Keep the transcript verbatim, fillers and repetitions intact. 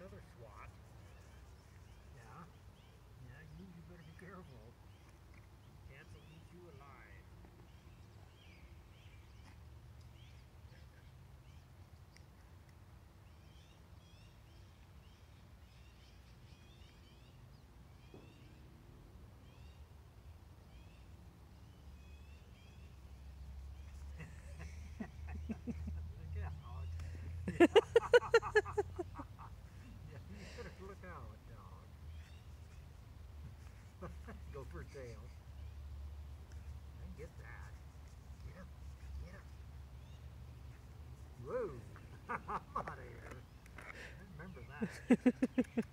another swat. Yeah. Yeah, you, you better be careful. Cats will eat you alive. Look out. Yeah. Yeah, you better look out, dog. Go for tail. I get that. Get up. Get up. Whoa. I'm out of here. I remember that.